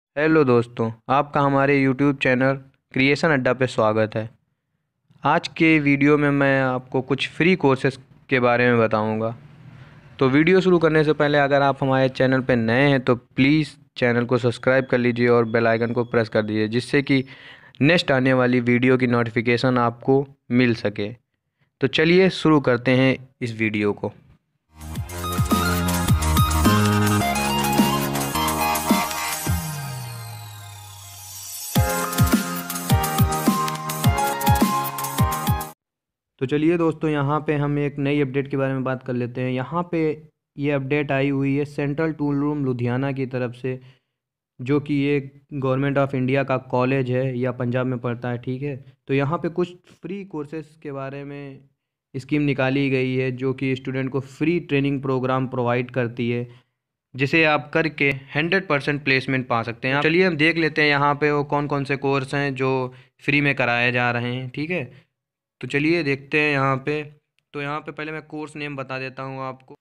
Hello दोस्तों, आपका हमारे यूट्यूब चैनल क्रिएशन अड्डा पे स्वागत है। आज के वीडियो में मैं आपको कुछ फ्री कोर्सेज के बारे में बताऊंगा। तो वीडियो शुरू करने से पहले अगर आप हमारे चैनल पे नए हैं तो प्लीज़ चैनल को सब्सक्राइब कर लीजिए और बेल आइकन को प्रेस कर दीजिए, जिससे कि नेक्स्ट आने वाली वीडियो की नोटिफिकेशन आपको मिल सके। तो चलिए शुरू करते हैं इस वीडियो को। तो चलिए दोस्तों, यहाँ पे हम एक नई अपडेट के बारे में बात कर लेते हैं। यहाँ पे ये अपडेट आई हुई है सेंट्रल टूल रूम लुधियाना की तरफ से, जो कि ये गवर्नमेंट ऑफ इंडिया का कॉलेज है या पंजाब में पड़ता है, ठीक है। तो यहाँ पे कुछ फ्री कोर्सेज के बारे में स्कीम निकाली गई है, जो कि स्टूडेंट को फ्री ट्रेनिंग प्रोग्राम प्रोवाइड करती है, जिसे आप करके 100% प्लेसमेंट पा सकते हैं। चलिए हम देख लेते हैं यहाँ पे वो कौन कौन से कोर्स हैं जो फ्री में कराए जा रहे हैं, ठीक है। तो चलिए देखते हैं यहाँ पे। तो यहाँ पे पहले मैं कोर्स नेम बता देता हूँ आपको।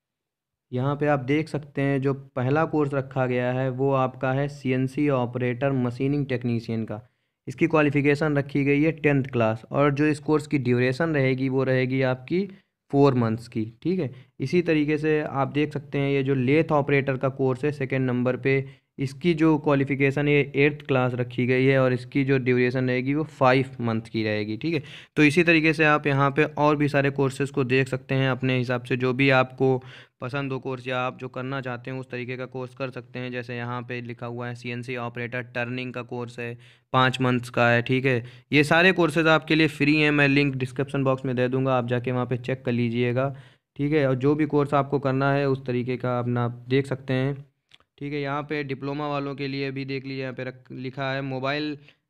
यहाँ पे आप देख सकते हैं जो पहला कोर्स रखा गया है वो आपका है CNC ऑपरेटर मशीनिंग टेक्नीशियन का। इसकी क्वालिफ़िकेशन रखी गई है 10th क्लास, और जो इस कोर्स की ड्यूरेशन रहेगी वो रहेगी आपकी 4 मंथ्स की, ठीक है। इसी तरीके से आप देख सकते हैं ये जो लेथ ऑपरेटर का कोर्स है सेकेंड नंबर पे, इसकी जो क्वालिफ़िकेशन है 8th क्लास रखी गई है, और इसकी जो ड्यूरेशन रहेगी वो 5 मंथ की रहेगी, ठीक है। तो इसी तरीके से आप यहाँ पे और भी सारे कोर्सेज़ को देख सकते हैं अपने हिसाब से, जो भी आपको पसंद हो कोर्स या आप जो करना चाहते हैं उस तरीके का कोर्स कर सकते हैं। जैसे यहाँ पे लिखा हुआ है CNC ऑपरेटर टर्निंग का कोर्स है, 5 मंथ्स का है, ठीक है। ये सारे कोर्सेज आपके लिए फ्री हैं, मैं लिंक डिस्क्रिप्शन बॉक्स में दे दूँगा, आप जाके वहाँ पे चेक कर लीजिएगा, ठीक है। और जो भी कोर्स आपको करना है उस तरीके का अपना देख सकते हैं, ठीक है। यहाँ पे डिप्लोमा वालों के लिए भी देख लीजिए, यहाँ पे लिखा है mobile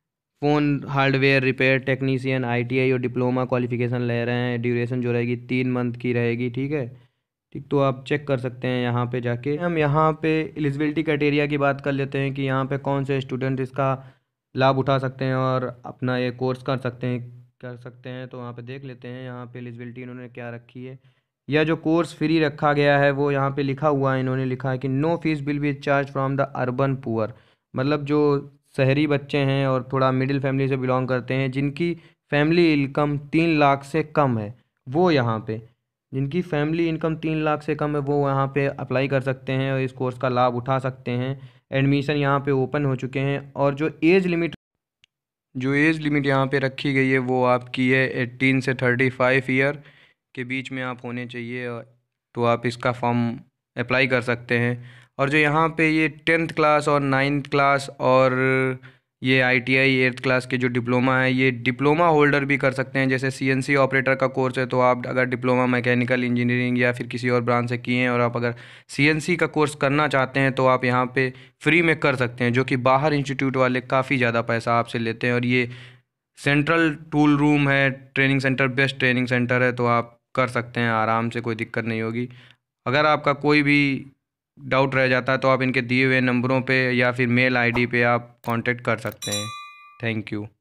phone hardware repair technician ITI और डिप्लोमा क्वालिफ़िकेशन ले रहे हैं। ड्यूरेशन जो रहेगी 3 मंथ की रहेगी, ठीक है। ठीक, तो आप चेक कर सकते हैं यहाँ पे जाके। हम यहाँ पे एलिजिबिलिटी क्राइटेरिया की बात कर लेते हैं कि यहाँ पे कौन से स्टूडेंट इसका लाभ उठा सकते हैं और अपना ये कोर्स कर सकते हैं। तो वहाँ पे देख लेते हैं यहाँ पे एलिजिबिलिटी इन्होंने क्या रखी है। यह जो कोर्स फ्री रखा गया है वो यहाँ पे लिखा हुआ है, इन्होंने लिखा है कि no fees will be charge from the urban poor. मतलब जो शहरी बच्चे हैं और थोड़ा मिडिल फैमिली से बिलोंग करते हैं, जिनकी फैमिली इनकम 3 लाख से कम है, वो यहाँ पे जिनकी फैमिली इनकम 3 लाख से कम है वो यहाँ पे अप्लाई कर सकते हैं और इस कोर्स का लाभ उठा सकते हैं। एडमिशन यहाँ पे ओपन हो चुके हैं, और जो एज लिमिट यहाँ पे रखी गई है वो आपकी है 18 से 35 ईयर के बीच में आप होने चाहिए, तो आप इसका फॉर्म अप्लाई कर सकते हैं। और जो यहाँ पे ये 10th क्लास और 9th क्लास और ये ITI 8th क्लास के जो डिप्लोमा है, ये डिप्लोमा होल्डर भी कर सकते हैं। जैसे CNC ऑपरेटर का कोर्स है, तो आप अगर डिप्लोमा मैकेनिकल इंजीनियरिंग या फिर किसी और ब्रांच से किए हैं और आप अगर CNC का कोर्स करना चाहते हैं तो आप यहाँ पे फ्री में कर सकते हैं, जो कि बाहर इंस्टीट्यूट वाले काफ़ी ज़्यादा पैसा आपसे लेते हैं। और ये सेंट्रल टूल रूम है, training centre, best training centre है, तो आप कर सकते हैं आराम से, कोई दिक्कत नहीं होगी। अगर आपका कोई भी डाउट रह जाता है तो आप इनके दिए हुए नंबरों पे या फिर मेल ID पे आप कांटेक्ट कर सकते हैं। Thank you.